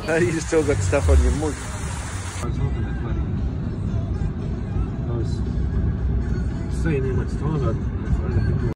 You still got stuff on your mug. I was hoping that bloody... I was staying there much time, but I